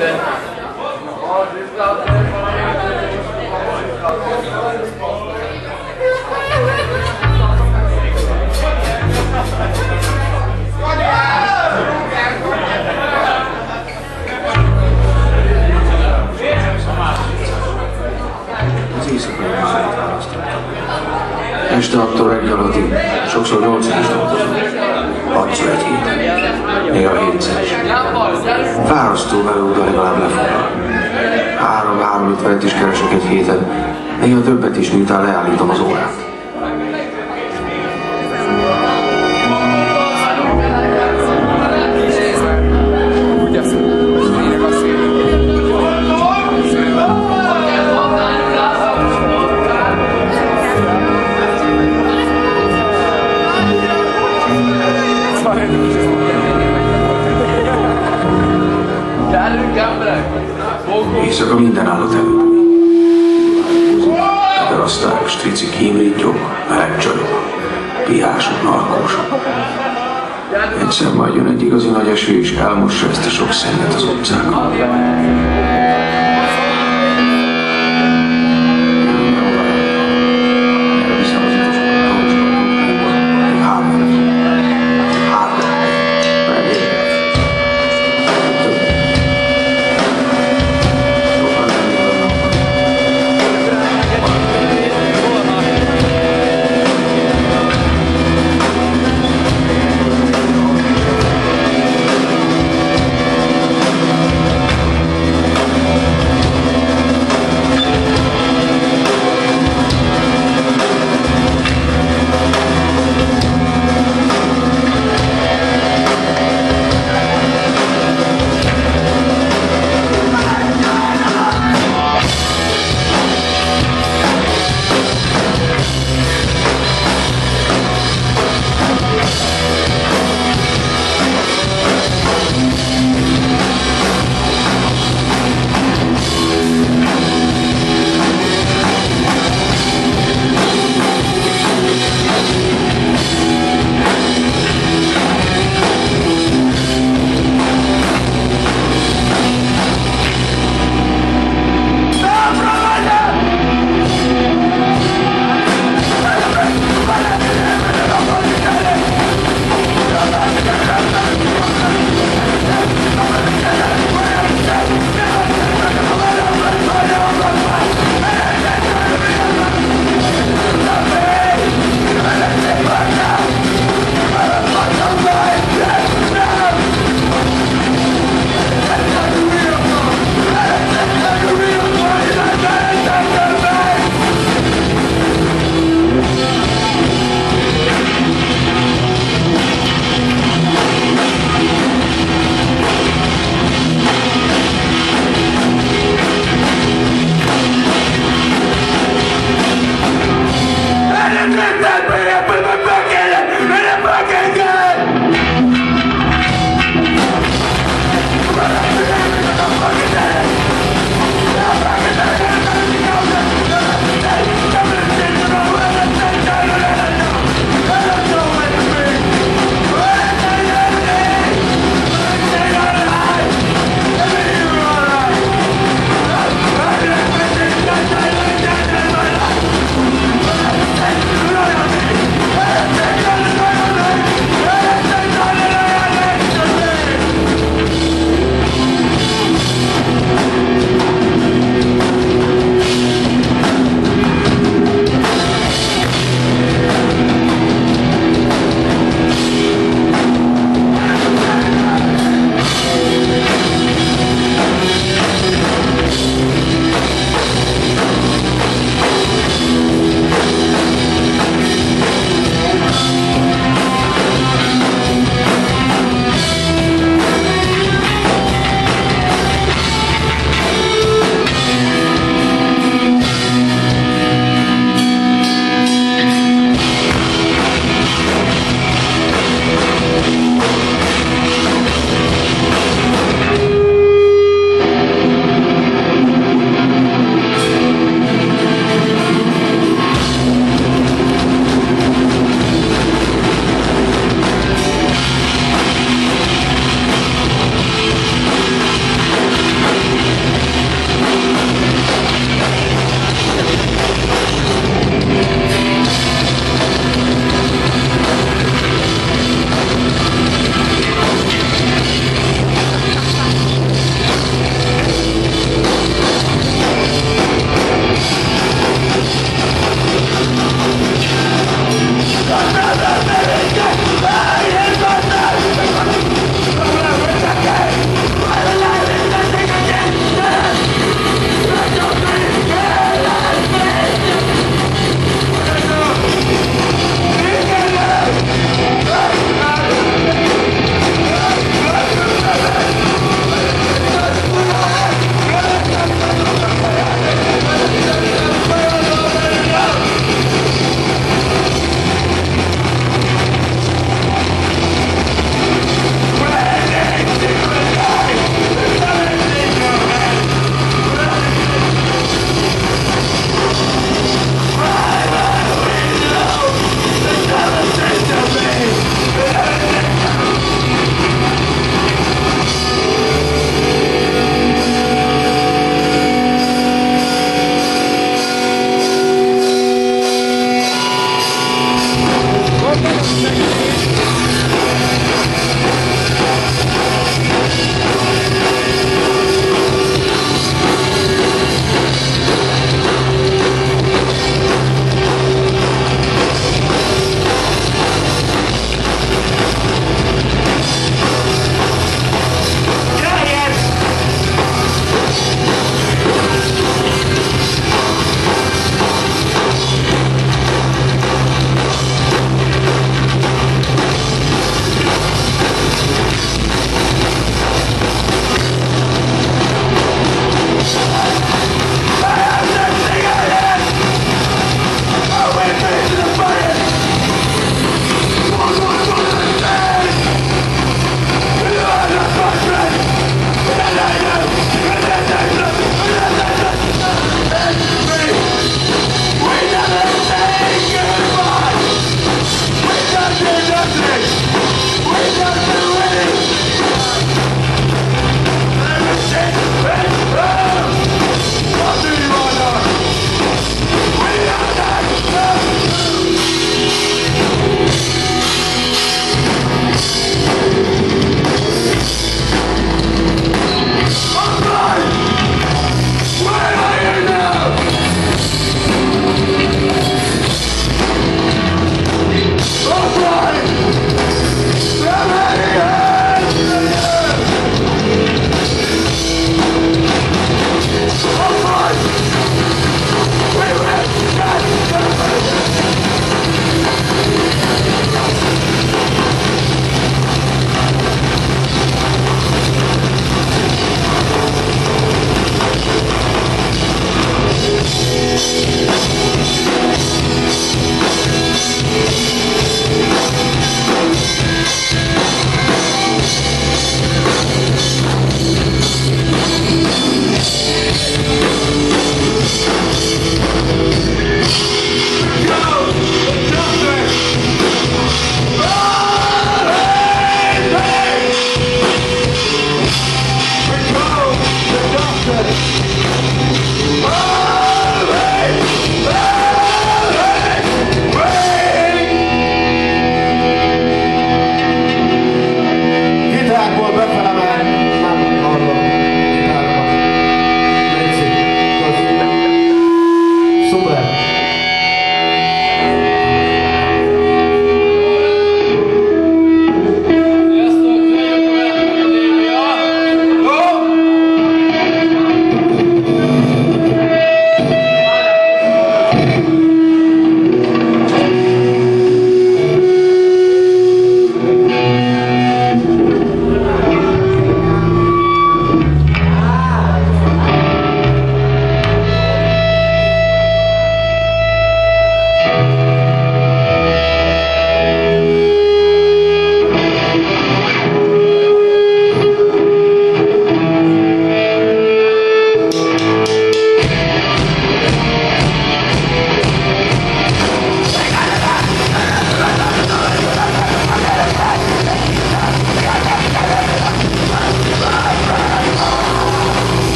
Az éjszakai műszert választottam. Este 6-tól reggel 6-ig, sokszor 8-ig is dolgozom. 6-szor egy héten, néha 7-szer is. Fárasztó vele oda legalább lefoglalni. 3 litert is keresek egy héten, néha többet is, miután leállítom az órát. Éjszaka minden állat előbújik. Pederaszták, stricik, hímrítyok, meleg csajok, piások, narkósok. Egyszer majd jön egy igazi nagy eső, és elmossa ezt a sok szennyet az utcákon.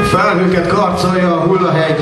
Felhőket karcolja a hullahegy.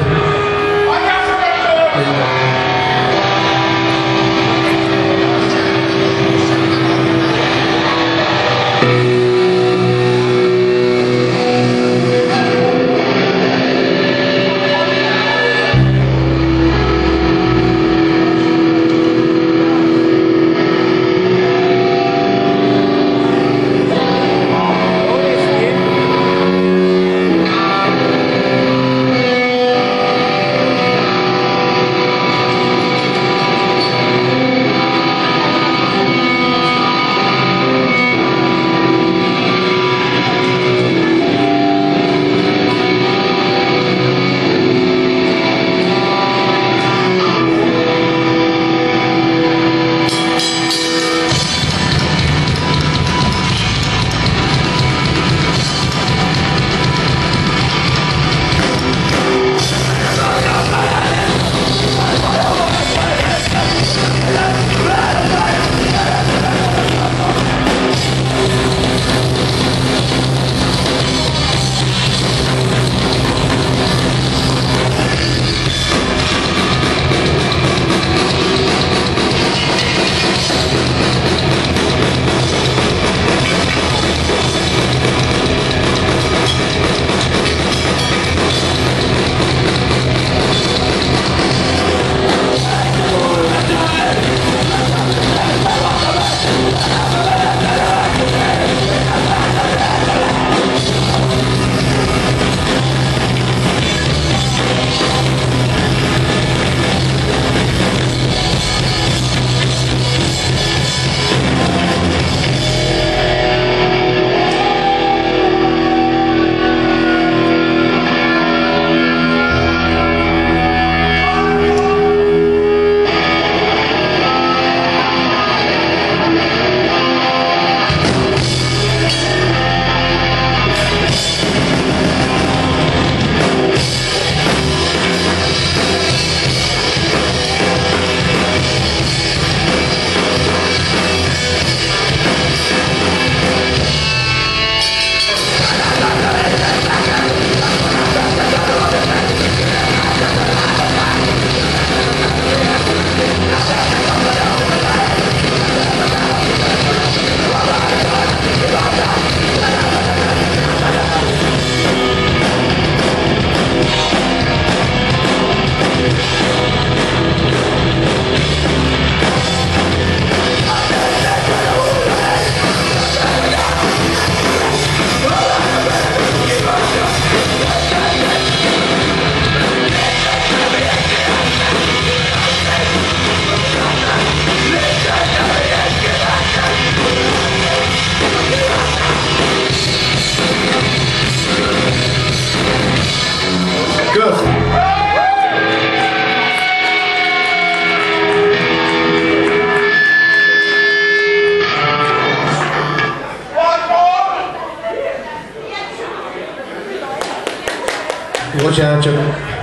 Bocsánat, csak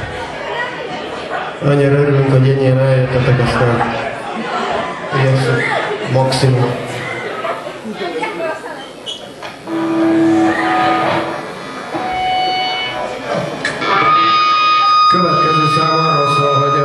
annyira örülünk, hogy ennyien eljöttetek, aztán ilyen maximum. Következő szám arról szól, hogy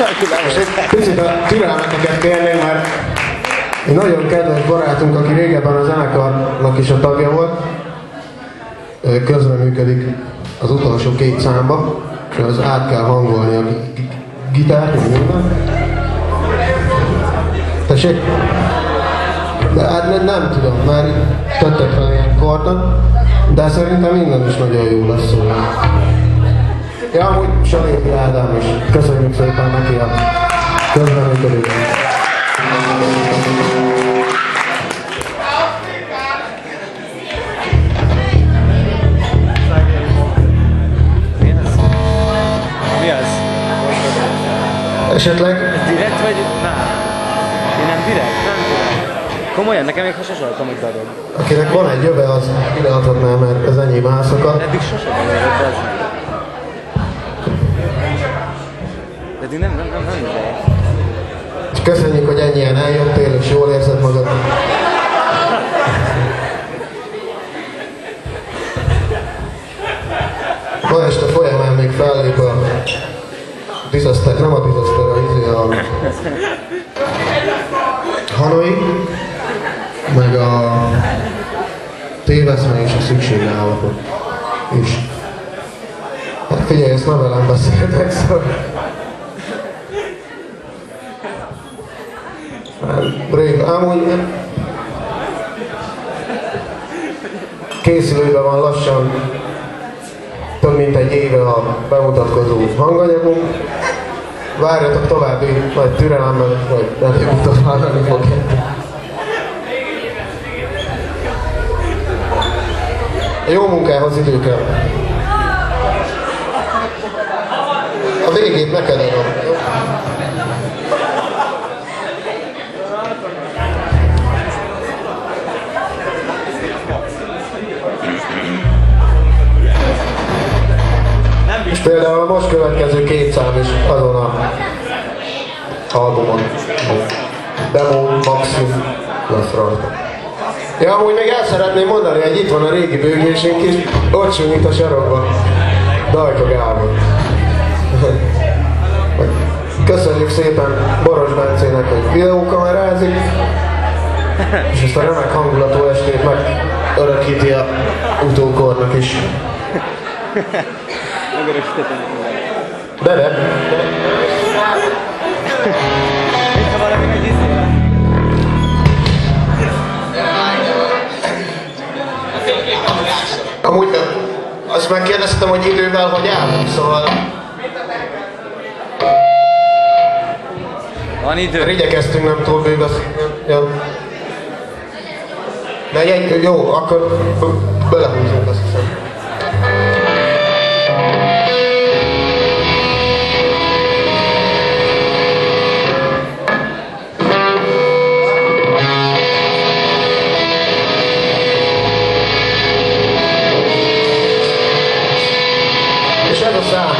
És egy picit a türelmeteket kérnénk, mert egy nagyon kedves barátunk, aki régebben a zenekarnak is a tagja volt, közreműködik az utolsó 2 számba, és az át kell hangolni a gitárt, minden. Tessék? De hát nem tudom, már tettek fel ilyen kordon, de szerintem minden is nagyon jó lesz szóval. Ja, amúgy Saléti Ádám is. Köszönjük szépen neki a közreműködést. Mi az? Esetleg? Ez direkt vagy? Nem. Én nem direkt? Nem direkt. Komolyan, nekem még sose hallottam, hogy dadog. Akinek van egy jöve, az ideadhatná, mert az enyém elszakad. Eddig sose dadogott, az meg. De eddig nem ide. Köszönjük, hogy ennyien eljöttél, és jól érzed magad. Ma este folyamán még fellép a Disaster, nem a Disaster, a Hanoi, meg a Téveszme és a Szükségállapot is. Hát figyelj, ezt nem velem beszéltek, szóval... Rég, amúgy készülőben van lassan több mint egy éve a bemutatkozó hanganyagunk. Várjatok további nagy türelemmel, vagy előbb-utóbb hallani fogjátok. Jó munkához idő kell. A végét neked adom. És például a most következő 2 szám is azon a albumon. Demo Maximum lesz rajta. Ja, amúgy még el szeretném mondani, hogy itt van a régi bőgésünk is, ott sűnít a sarokban. Dajka Gábor. Köszönjük szépen Boros Bencének, hogy videókamerázik, és ezt a remek hangulatú estét megörökíti a utókornak is. Megörösítettem. De. Itt valami meg izé. Amúgy azt megkérdeztem, hogy idővel hogy állunk, szóval... Van idő. Igyekeztünk nem túl bőbeszélni. Ja. De jó, akkor belehúzunk, azt hiszem. És ez a szám.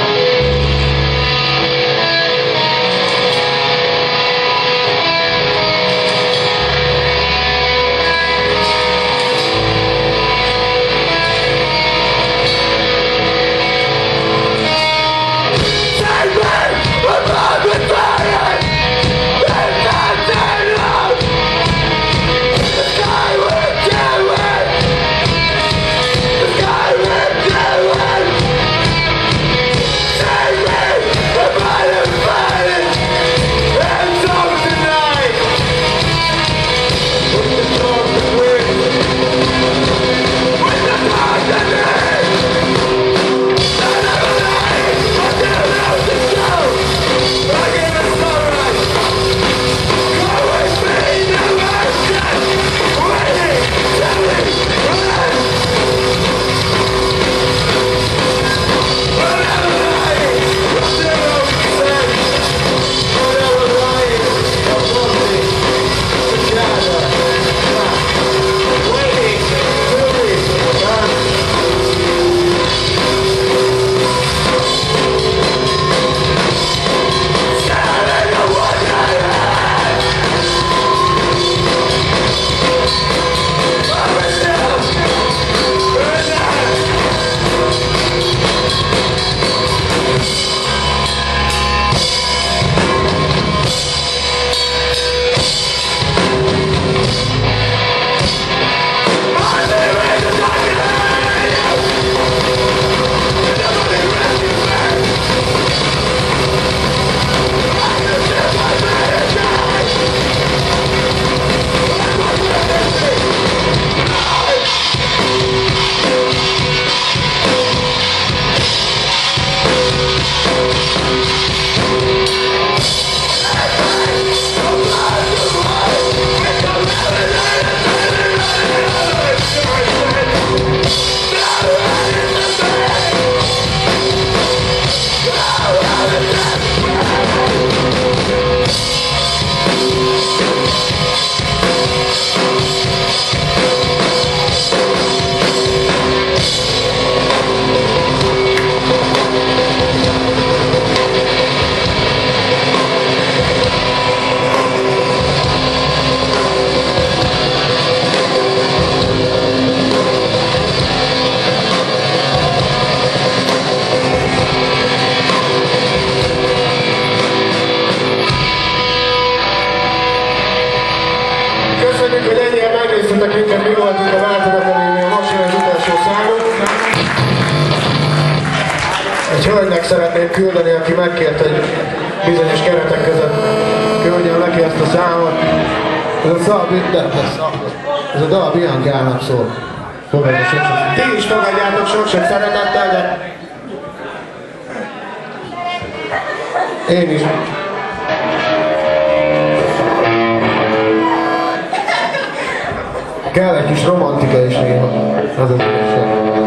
küldeni, aki megkért, hogy bizonyos keretek között küldjem neki ezt a számot. Ez a dal Biancának szól. Ti is fogadjátok sok-sok szeretettel, de én is. Kell egy kis romantika is néha. Az az igazság.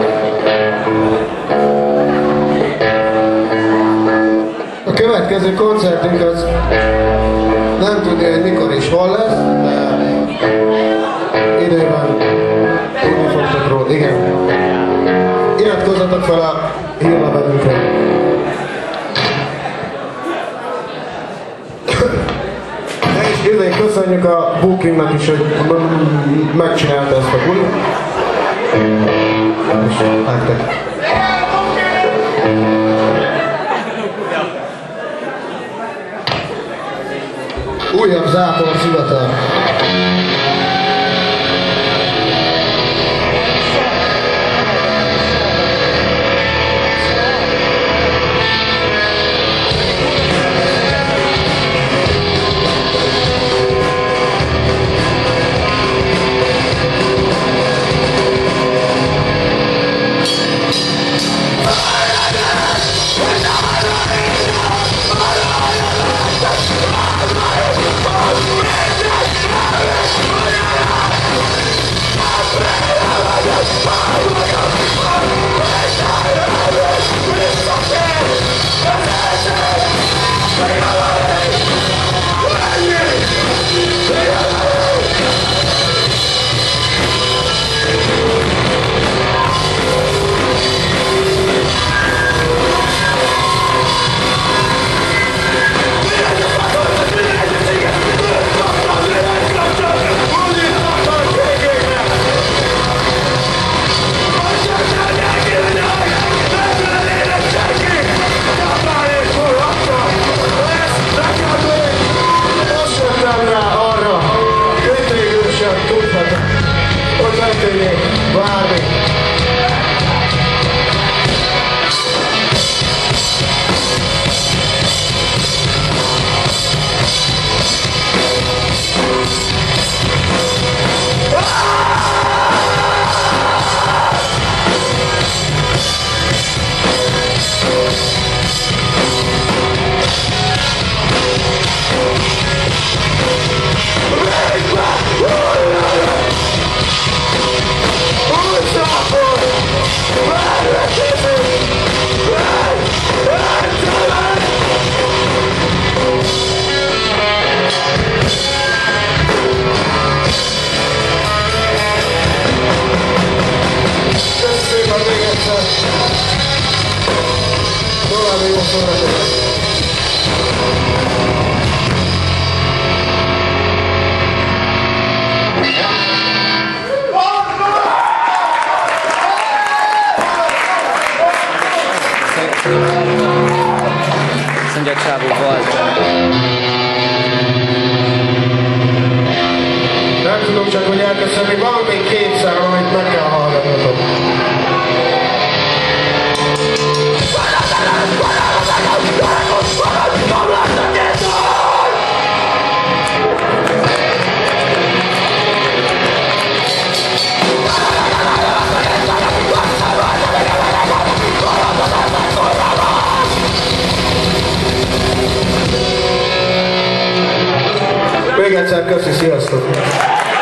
A következő koncertünk az nem tudja, hogy mikor és hol lesz, de időben tudni fogtok róla. Igen. Iratkozzatok fel a hírlevelünkre. És köszönjük a Bookingnak is, hogy megcsinálta ezt a bulit. És nektek. Újabb zápor szivatar. Mondja a csávó volt. Nem tudom csak, hogy elköszönni. Van még két szám, amit meg kell hallgatnotok. Még egyszer köszi, sziasztok!